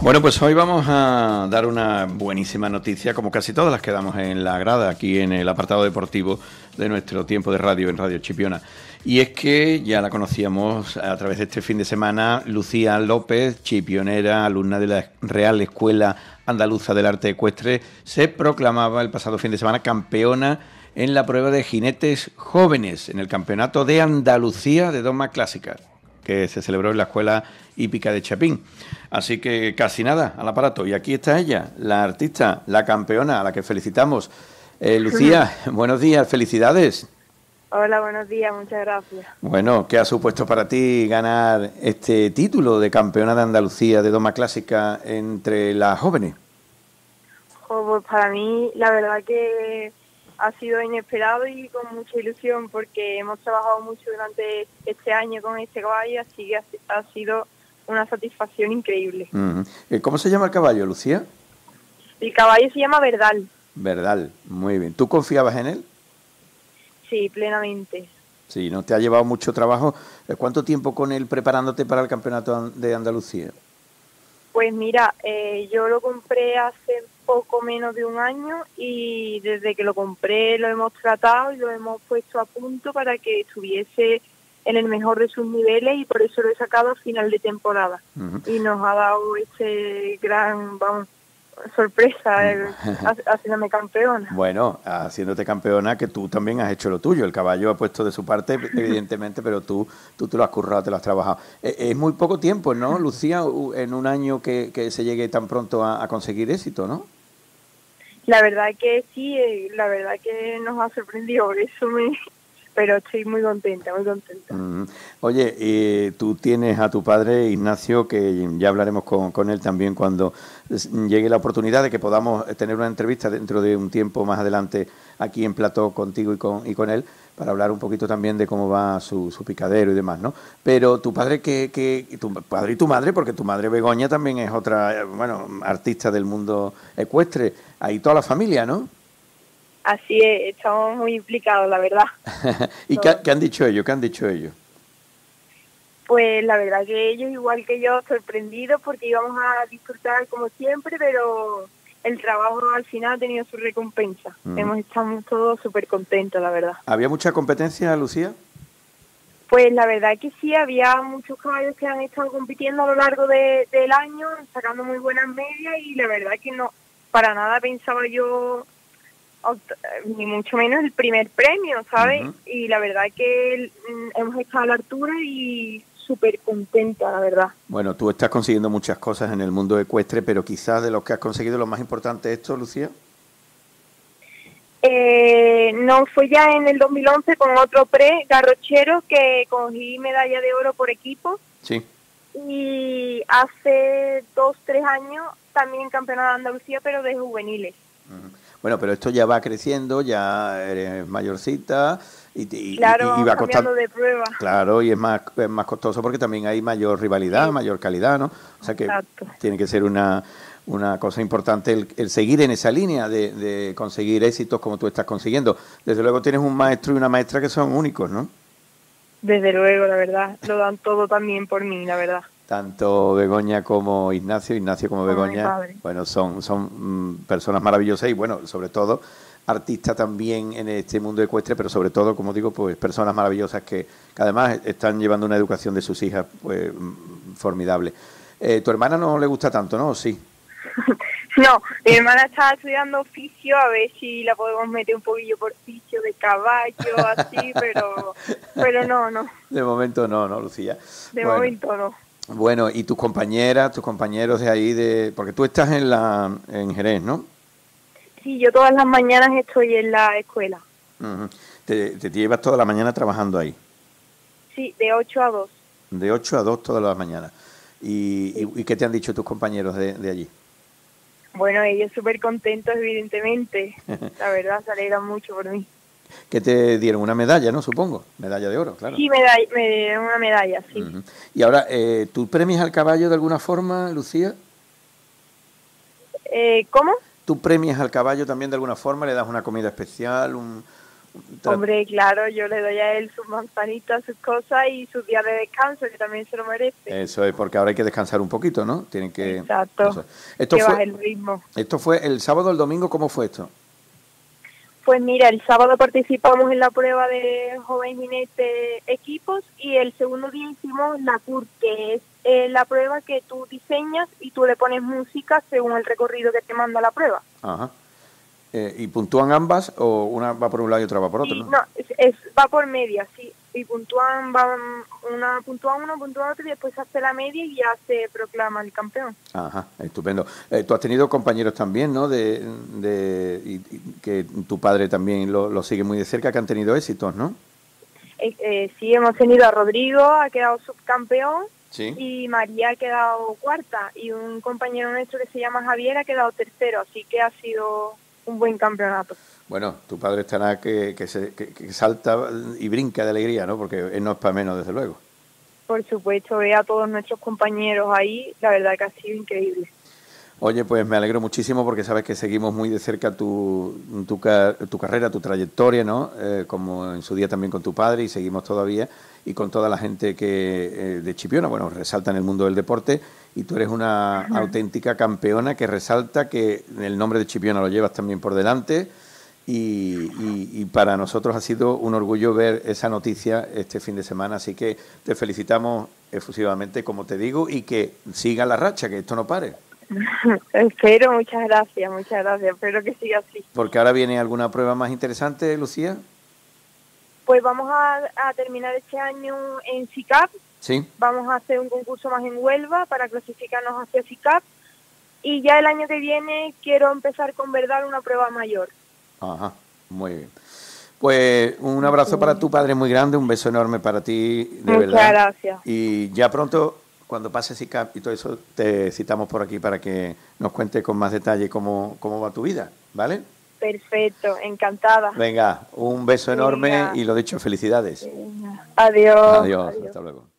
Bueno, pues hoy vamos a dar una buenísima noticia, como casi todas las que damos en la grada, aquí en el apartado deportivo de nuestro tiempo de radio en Radio Chipiona. Y es que ya la conocíamos a través de este fin de semana, Lucía López, chipionera, alumna de la Real Escuela Andaluza del Arte Ecuestre, se proclamaba el pasado fin de semana campeona en la prueba de jinetes jóvenes en el Campeonato de Andalucía de Doma Clásica, que se celebró en la Escuela Hípica de Chapín. Así que casi nada al aparato. Y aquí está ella, la artista, la campeona, a la que felicitamos. Lucía, buenos días, felicidades. Hola, buenos días, muchas gracias. Bueno, ¿qué ha supuesto para ti ganar este título de campeona de Andalucía de Doma Clásica entre las jóvenes? Pues para mí, la verdad que ha sido inesperado y con mucha ilusión, porque hemos trabajado mucho durante este año con este caballo, así que ha sido una satisfacción increíble. ¿Cómo se llama el caballo, Lucía? El caballo se llama Verdal. Verdal, muy bien. ¿Tú confiabas en él? Sí, plenamente. Sí, ¿no? ¿Te ha llevado mucho trabajo? ¿Cuánto tiempo con él preparándote para el campeonato de Andalucía? Pues mira, yo lo compré hace poco menos de un año y desde que lo compré lo hemos tratado y lo hemos puesto a punto para que estuviese en el mejor de sus niveles, y por eso lo he sacado a final de temporada. Y nos ha dado este gran, sorpresa haciéndome campeona. Bueno, haciéndote campeona, que tú también has hecho lo tuyo. El caballo ha puesto de su parte, evidentemente, pero tú te lo has currado, te lo has trabajado. Es muy poco tiempo, ¿no, Lucía? En un año que se llegue tan pronto a conseguir éxito, ¿no? La verdad que sí, la verdad que nos ha sorprendido, por eso pero estoy muy contenta, muy contenta. Oye, tú tienes a tu padre, Ignacio, que ya hablaremos con él también cuando llegue la oportunidad de que podamos tener una entrevista dentro de un tiempo más adelante aquí en plató contigo y con él, para hablar un poquito también de cómo va su picadero y demás, ¿no? Pero tu padre, tu padre y tu madre, porque tu madre Begoña también es otra, artista del mundo ecuestre, ahí toda la familia, ¿no? Así es, estamos muy implicados, la verdad. ¿Y qué han dicho ellos? ¿Qué han dicho ellos? Pues la verdad que ellos, igual que yo, sorprendidos porque íbamos a disfrutar como siempre, pero el trabajo al final ha tenido su recompensa. Estamos todos súper contentos, la verdad. ¿Había mucha competencia, Lucía? Pues la verdad que sí, había muchos caballos que han estado compitiendo a lo largo del año, sacando muy buenas medias, y la verdad que no, para nada pensaba yo ni mucho menos el primer premio, ¿sabes? Y la verdad que hemos estado a la altura y súper contenta, la verdad. Bueno, tú estás consiguiendo muchas cosas en el mundo ecuestre, pero quizás de los que has conseguido lo más importante es esto, Lucía. No, fue ya en el 2011 con otro garrochero que cogí medalla de oro por equipo. Sí. Y hace 2-3 años también campeona de Andalucía, pero de juveniles. Bueno, pero esto ya va creciendo, ya eres mayorcita y va cambiando de prueba. Claro, y es más costoso porque también hay mayor rivalidad, mayor calidad, ¿no? O sea que tiene que ser una cosa importante el seguir en esa línea de conseguir éxitos como tú estás consiguiendo. Desde luego tienes un maestro y una maestra que son únicos, ¿no? Desde luego, la verdad. Lo dan todo también por mí, la verdad. Tanto Begoña como Ignacio como Begoña, bueno, son personas maravillosas y, bueno, sobre todo artistas también en este mundo ecuestre, pero sobre todo, como digo, pues personas maravillosas que además están llevando una educación de sus hijas pues formidable. ¿Tu hermana no le gusta tanto, no? ¿Sí? No, mi hermana está estudiando oficio, a ver si la podemos meter un poquillo por oficio de caballo, así, pero no. De momento no, Lucía. De momento no. Bueno, y tus compañeras, tus compañeros de ahí, porque tú estás en Jerez, ¿no? Sí, yo todas las mañanas estoy en la escuela. ¿Te llevas toda la mañana trabajando ahí? Sí, de 8 a 2. De 8 a 2 todas las mañanas. ¿Y qué te han dicho tus compañeros de allí? Bueno, ellos súper contentos, evidentemente. La verdad, se alegran mucho por mí. ¿Qué te dieron? Una medalla, ¿no? Supongo. Medalla de oro, claro. Sí, me dieron una medalla, sí. Y ahora, ¿tú premias al caballo de alguna forma, Lucía? ¿Cómo? ¿Tú premias al caballo también de alguna forma? ¿Le das una comida especial, Hombre, claro, yo le doy a él sus manzanitas, sus cosas y sus días de descanso, que también se lo merece. Eso es, porque ahora hay que descansar un poquito, ¿no? Tienen que... Exacto, Esto que fue, baje el ritmo. esto fue el sábado o el domingo, ¿cómo fue esto? Pues mira, el sábado participamos en la prueba de joven jinete equipos y el segundo día hicimos la CUR, que es la prueba que tú diseñas y tú le pones música según el recorrido que te manda la prueba. Ajá. ¿Y puntúan ambas o una va por un lado y otra va por otro? Sí, ¿no? no, va por media, sí. Y puntúan, una puntúa uno, puntúa otro y después se hace la media y ya se proclama el campeón. Ajá, estupendo. Tú has tenido compañeros también, ¿no? Y que tu padre también lo sigue muy de cerca, que han tenido éxitos, ¿no? Sí, hemos tenido a Rodrigo, ha quedado subcampeón. Sí. Y María ha quedado cuarta y un compañero nuestro que se llama Javier ha quedado tercero, así que ha sido un buen campeonato. Bueno, tu padre estará que salta y brinca de alegría, ¿no? Porque él no es para menos, desde luego. Por supuesto, ve a todos nuestros compañeros ahí, la verdad que ha sido increíble. Oye, pues me alegro muchísimo porque sabes que seguimos muy de cerca tu carrera, tu trayectoria, ¿no? Como en su día también con tu padre y seguimos todavía y con toda la gente que de Chipiona, bueno, resalta en el mundo del deporte y tú eres una auténtica campeona que resalta que el nombre de Chipiona lo llevas también por delante y para nosotros ha sido un orgullo ver esa noticia este fin de semana, así que te felicitamos efusivamente, como te digo, y que siga la racha, que esto no pare. Espero, muchas gracias, espero que siga así. Porque ahora viene alguna prueba más interesante, Lucía. Pues vamos a terminar este año en SICAP. Sí. Vamos a hacer un concurso más en Huelva para clasificarnos hacia SICAP. Y ya el año que viene quiero empezar con Verdad una prueba mayor. Ajá, muy bien. Pues un abrazo para tu padre muy grande, un beso enorme para ti, de verdad. Muchas gracias. Y ya pronto, cuando pase SICAP y todo eso, te citamos por aquí para que nos cuentes con más detalle cómo va tu vida, ¿vale? Perfecto, encantada. Venga, un beso enorme y lo dicho, felicidades. Venga. Adiós. Adiós, hasta luego.